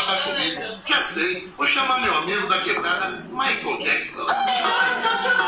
brincar comigo. Já sei, vou chamar meu amigo da quebrada, Michael Jackson.